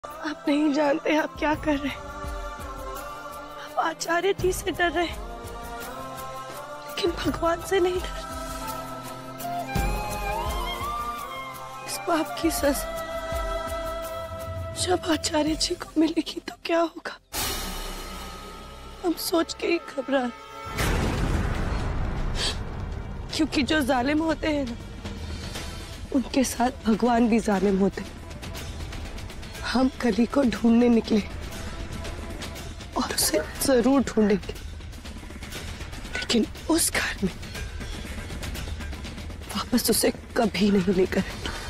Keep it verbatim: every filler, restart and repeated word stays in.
आप नहीं जानते आप क्या कर रहे हैं। आप आचार्य जी से डर रहे हैं, लेकिन भगवान से नहीं डर। इस पाप की सजा जब आचार्य जी को मिलेगी तो क्या होगा, हम सोच के ही घबरा। क्योंकि जो जालिम होते हैं ना, उनके साथ भगवान भी जालिम होते हैं। हम कली को ढूंढने निकले और उसे जरूर ढूंढेंगे, लेकिन उस घर में वापस उसे कभी नहीं लेकर आएंगे।